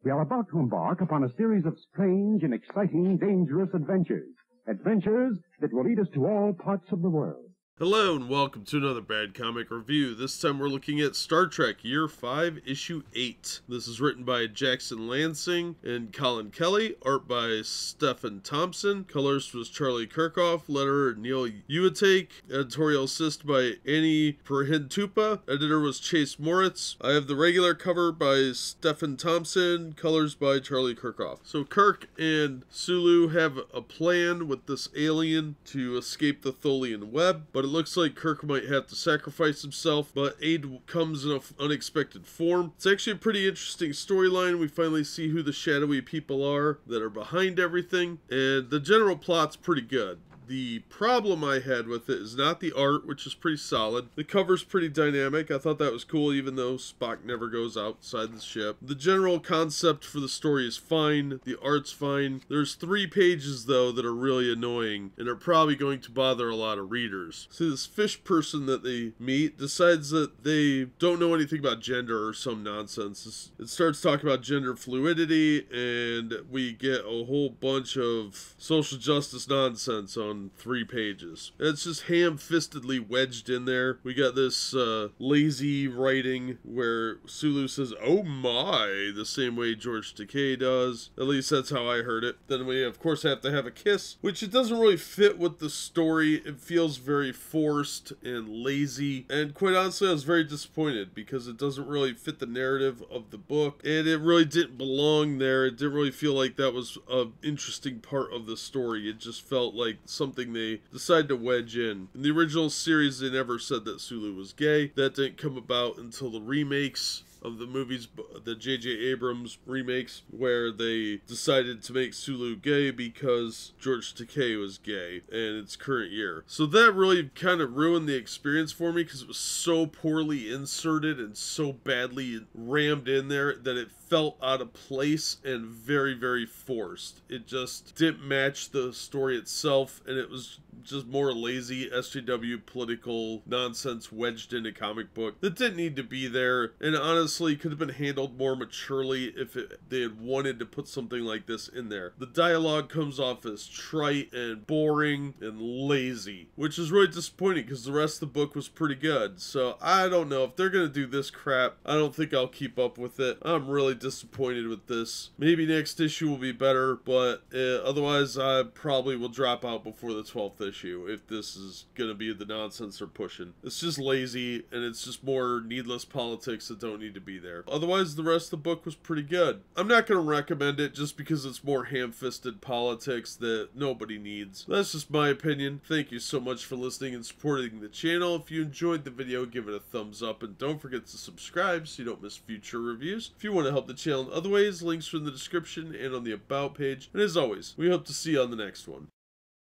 We are about to embark upon a series of strange and exciting, dangerous adventures. Adventures that will lead us to all parts of the world. Hello and welcome to another Bad Comic Review. This time we're looking at Star Trek Year 5, Issue 8. This is written by Jackson Lanzing and Collin Kelly, art by Stephen Thompson, colors was Charlie Kirkoff, letterer Neil Uyetake, editorial assist by Annie Perhintupa, editor was Chase Moritz. I have the regular cover by Stephen Thompson, colors by Charlie Kirkoff. So Kirk and Sulu have a plan with this alien to escape the Tholian web, but it looks like Kirk might have to sacrifice himself, but aid comes in an unexpected form. It's actually a pretty interesting storyline. We finally see who the shadowy people are that are behind everything, and the general plot's pretty good. The problem I had with it is not the art, which is pretty solid. The cover's pretty dynamic. I thought that was cool, even though Spock never goes outside the ship. The general concept for the story is fine. The art's fine. There's 3 pages, though, that are really annoying and are probably going to bother a lot of readers. See, this fish person that they meet decides that they don't know anything about gender or some nonsense. It starts talking about gender fluidity, and we get a whole bunch of social justice nonsense on 3 pages. It's just ham-fistedly wedged in there. We got this lazy writing where Sulu says, "Oh my," the same way George Takei does. At least that's how I heard it. Then we, of course, have to have a kiss, which it doesn't really fit with the story. It feels very forced and lazy. And quite honestly, I was very disappointed because it doesn't really fit the narrative of the book. And it really didn't belong there. It didn't really feel like that was an interesting part of the story. It just felt like something they decided to wedge in. In the original series, they never said that Sulu was gay. That didn't come about until the remakes of the movies, the J.J. Abrams remakes, where they decided to make Sulu gay because George Takei was gay in its current year. So that really kind of ruined the experience for me because it was so poorly inserted and so badly rammed in there that it felt out of place and very, very forced. It just didn't match the story itself, and it was just more lazy SJW political nonsense wedged in a comic book that didn't need to be there, and honestly could have been handled more maturely if they had wanted to put something like this in there. The dialogue comes off as trite and boring and lazy, which is really disappointing because the rest of the book was pretty good. So I don't know if they're gonna do this crap. I don't think I'll keep up with it. I'm really disappointed with this. Maybe next issue will be better, but otherwise I probably will drop out before the 12th issue if this is gonna be the nonsense they're pushing. It's just lazy, and it's just more needless politics that don't need to be there. Otherwise, the rest of the book was pretty good. I'm not gonna recommend it just because it's more ham-fisted politics that nobody needs. That's just my opinion. Thank you so much for listening and supporting the channel. If you enjoyed the video, give it a thumbs up, and don't forget to subscribe so you don't miss future reviews. If you want to help the channel in other ways, links are in the description and on the About page. And as always, we hope to see you on the next one.